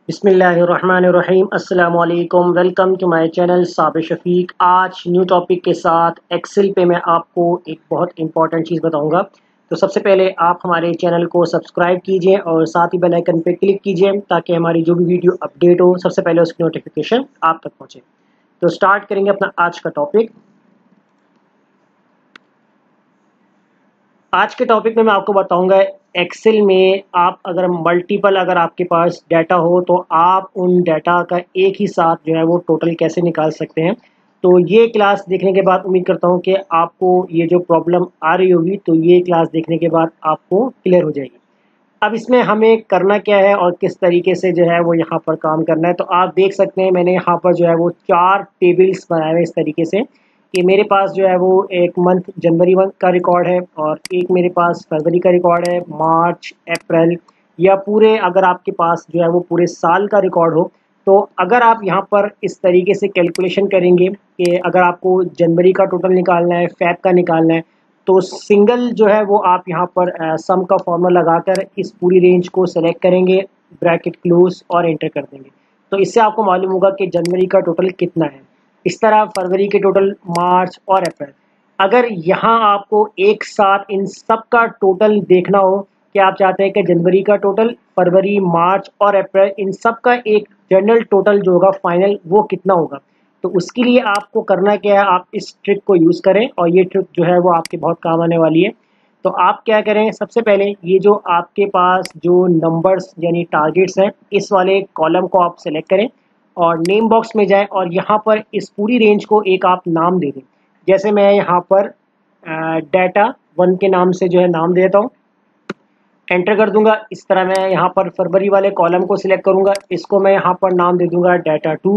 बिस्मिल्लाहिर्रहमानिर्रहीम अस्सलाम वालेकुम। Welcome to my channel Sabir Shafiq. आज न्यू टॉपिक के साथ एक्सेल पे मैं आपको एक बहुत इंपॉर्टेंट चीज़ बताऊंगा। तो सबसे पहले आप हमारे चैनल को सब्सक्राइब कीजिए और साथ ही बेल आइकन पे क्लिक कीजिए ताकि हमारी जो भी वीडियो अपडेट हो सबसे पहले उसकी नोटिफिकेशन आप तक पहुँचे। तो स्टार्ट करेंगे अपना आज का टॉपिक। आज के टॉपिक में मैं आपको बताऊंगा एक्सेल में आप अगर आपके पास डाटा हो तो आप उन डाटा का एक ही साथ जो है वो टोटल कैसे निकाल सकते हैं। तो ये क्लास देखने के बाद उम्मीद करता हूँ कि आपको ये जो प्रॉब्लम आ रही होगी तो ये क्लास देखने के बाद आपको क्लियर हो जाएगी। अब इसमें हमें करना क्या है और किस तरीके से जो है वो यहाँ पर काम करना है। तो आप देख सकते हैं मैंने यहाँ पर जो है वो 4 टेबल्स बनाए हुए इस तरीके से कि मेरे पास जो है वो एक मंथ जनवरी मंथ का रिकॉर्ड है और एक मेरे पास फरवरी का रिकॉर्ड है, मार्च, अप्रैल या पूरे अगर आपके पास जो है वो पूरे साल का रिकॉर्ड हो। तो अगर आप यहाँ पर इस तरीके से कैलकुलेशन करेंगे कि अगर आपको जनवरी का टोटल निकालना है, फेब का निकालना है, तो सिंगल जो है वो आप यहाँ पर सम का फॉर्मूला लगाकर इस पूरी रेंज को सेलेक्ट करेंगे, ब्रैकेट क्लोज और एंटर कर देंगे। तो इससे आपको मालूम होगा कि जनवरी का टोटल कितना है। इस तरह फरवरी के टोटल, मार्च और अप्रैल। अगर यहाँ आपको एक साथ इन सब का टोटल देखना हो कि आप चाहते हैं कि जनवरी का टोटल, फरवरी, मार्च और अप्रैल इन सब का एक जनरल टोटल जो होगा फाइनल वो कितना होगा, तो उसके लिए आपको करना क्या है, आप इस ट्रिक को यूज़ करें और ये ट्रिक जो है वो आपके बहुत काम आने वाली है। तो आप क्या करें, सबसे पहले ये जो आपके पास जो नंबर्स यानी टारगेट्स हैं इस वाले कॉलम को आप सेलेक्ट करें और नेम बॉक्स में जाएं और यहाँ पर इस पूरी रेंज को एक आप नाम दे दें। जैसे मैं यहाँ पर डाटा 1 के नाम से जो है नाम देता हूँ, एंटर कर दूंगा। इस तरह मैं यहाँ पर फरवरी वाले कॉलम को सिलेक्ट करूँगा, इसको मैं यहाँ पर नाम दे दूंगा डाटा 2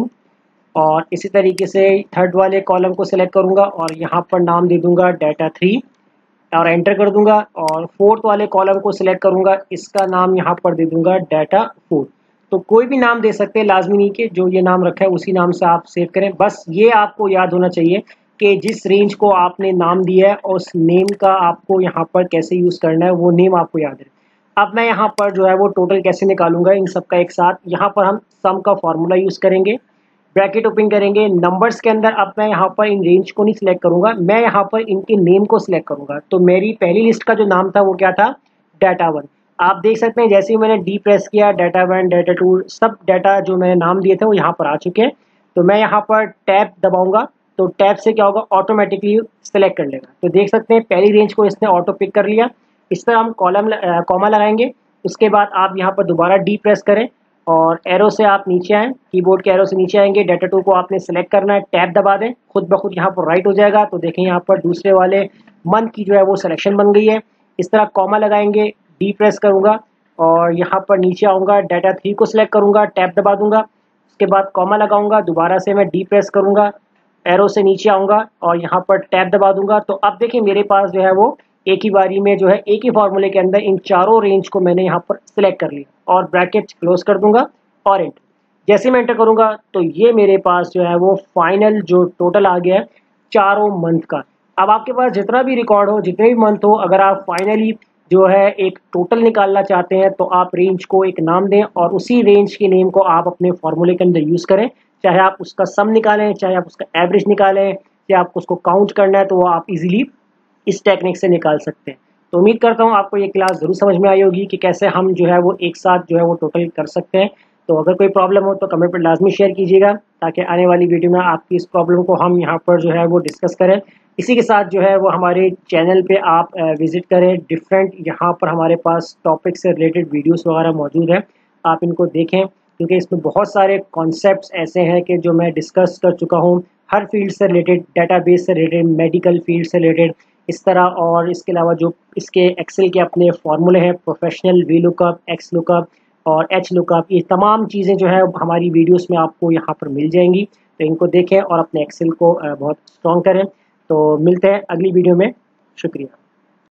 और इसी तरीके से थर्ड वाले कॉलम को सिलेक्ट करूँगा और यहाँ पर नाम दे दूंगा डाटा 3 और एंटर कर दूंगा। और फोर्थ वाले कॉलम को सिलेक्ट करूँगा, इसका नाम यहाँ पर दे दूंगा डाटा 4। तो कोई भी नाम दे सकते हैं, लाजमी नहीं कि जो ये नाम रखा है उसी नाम से आप सेव करें। बस ये आपको याद होना चाहिए कि जिस रेंज को आपने नाम दिया है और उस नेम का आपको यहाँ पर कैसे यूज़ करना है वो नेम आपको याद है। अब मैं यहाँ पर जो है वो टोटल कैसे निकालूंगा इन सब का एक साथ, यहाँ पर हम सम का फॉर्मूला यूज़ करेंगे, ब्रैकेट ओपन करेंगे, नंबर्स के अंदर अब मैं यहाँ पर इन रेंज को नहीं सिलेक्ट करूँगा, मैं यहाँ पर इनके नेम को सिलेक्ट करूँगा। तो मेरी पहली लिस्ट का जो नाम था वो क्या था, डाटा 1। आप देख सकते हैं जैसे ही मैंने डी प्रेस किया, डाटा 1, डाटा 2 सब डाटा जो मैंने नाम दिए थे वो यहाँ पर आ चुके हैं। तो मैं यहाँ पर टैब दबाऊंगा तो टैब से क्या होगा, ऑटोमेटिकली सेलेक्ट कर लेगा। तो देख सकते हैं पहली रेंज को इसने ऑटो पिक कर लिया। इस तरह हम कॉमा लगाएंगे, उसके बाद आप यहाँ पर दोबारा डी प्रेस करें और एरो से आप नीचे आएँ, कीबोर्ड के एरो से नीचे आएंगे, डाटा 2 को आपने सेलेक्ट करना है, टैब दबा दें, खुद ब खुद यहाँ पर राइट हो जाएगा। तो देखें यहाँ पर दूसरे वाले मंथ की जो है वो सिलेक्शन बन गई है। इस तरह कॉमा लगाएंगे, डी प्रेस करूँगा और यहाँ पर नीचे आऊँगा, डाटा 3 को सिलेक्ट करूँगा, टैब दबा दूंगा, उसके बाद कॉमा लगाऊंगा, दोबारा से मैं डी प्रेस करूँगा, एरो से नीचे आऊँगा और यहाँ पर टैब दबा दूंगा। तो अब देखिए मेरे पास जो है वो एक ही बारी में जो है एक ही फॉर्मूले के अंदर इन चारों रेंज को मैंने यहाँ पर सिलेक्ट कर लिया और ब्रैकेट क्लोज कर दूंगा और एंटर। जैसे मैं एंटर करूँगा तो ये मेरे पास जो है वो फाइनल जो टोटल आ गया है चारों मंथ का। अब आपके पास जितना भी रिकॉर्ड हो, जितने भी मंथ हो, अगर आप फाइनली जो है एक टोटल निकालना चाहते हैं तो आप रेंज को एक नाम दें और उसी रेंज के नेम को आप अपने फॉर्मूले के अंदर यूज़ करें। चाहे आप उसका सम निकालें, चाहे आप उसका एवरेज निकालें, या आपको उसको काउंट करना है तो वो आप इजीली इस टेक्निक से निकाल सकते हैं। तो उम्मीद करता हूँ आपको ये क्लास ज़रूर समझ में आई होगी कि कैसे हम जो है वो एक साथ जो है वो टोटल कर सकते हैं। तो अगर कोई प्रॉब्लम हो तो कमेंट पर लाजमी शेयर कीजिएगा ताकि आने वाली वीडियो में आपकी इस प्रॉब्लम को हम यहाँ पर जो है वो डिस्कस करें। इसी के साथ जो है वो हमारे चैनल पे आप विज़िट करें, डिफरेंट यहाँ पर हमारे पास टॉपिक से रिलेटेड वीडियोस वगैरह मौजूद हैं, आप इनको देखें क्योंकि इसमें बहुत सारे कॉन्सेप्ट्स ऐसे हैं कि जो मैं डिस्कस कर चुका हूँ हर फील्ड से रिलेटेड, डेटाबेस से रिलेटेड, मेडिकल फील्ड से रिलेटेड इस तरह। और इसके अलावा जो इसके एक्सेल के अपने फार्मूले हैं, professional V lookup, X lookup और एच लुकअप, ये तमाम चीज़ें जो है हमारी वीडियोस में आपको यहाँ पर मिल जाएंगी। तो इनको देखें और अपने एक्सेल को बहुत स्ट्रॉन्ग करें। तो मिलते हैं अगली वीडियो में, शुक्रिया।